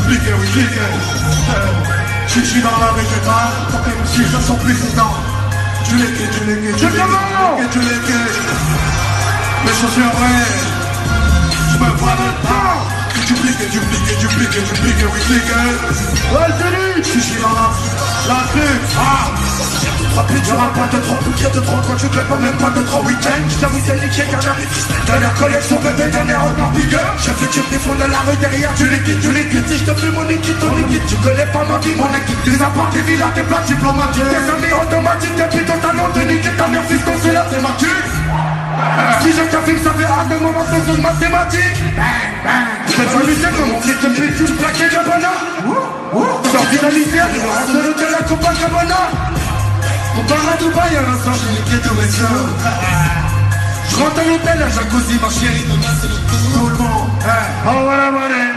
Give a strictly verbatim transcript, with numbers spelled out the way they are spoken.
dupliqué, oui, dupliqué. Je suis dans la végétale, pour tes M C, je sens plus content. Tu les quais, tu les quais, tu les quais, tu les quais. Les chaussures vraies, je me vois le temps. Dupliqué, dupliqué, dupliqué, dupliqué, oui, dupliqué. Ouais, salut. Je suis dans la, la rue, ah. Y'aura pas de trop, plus de trop, quand tu fais pas même pas de trop week-end. J't'avoue c'est niqué car la dernière collection bébé dernière en bigger. J'ai fait tu me de la rue derrière, tu liquides, tu liquides. Si j'te fais mon liquide, ton liquide, tu connais pas ma vie, mon équipe. Des apports, des villas, des plats diplomatiques. Des amis automatiques, des putains talents de niquer ta mère, fiston, c'est la thématique. Si je t'affiche, ça fait hâte de moment de zone mathématique. Je vais t'amuser comme mon fils de pute, tu plaquais Gabana. Sorti de la misère, je rentre de l'hôtel à Copacabana. On part à Dubaï à l'instant, j'ai niqué tous mes sœurs. Je rentre à l'hôtel, à jacuzzi, ma chérie. Tout le monde, oh voilà, voilà.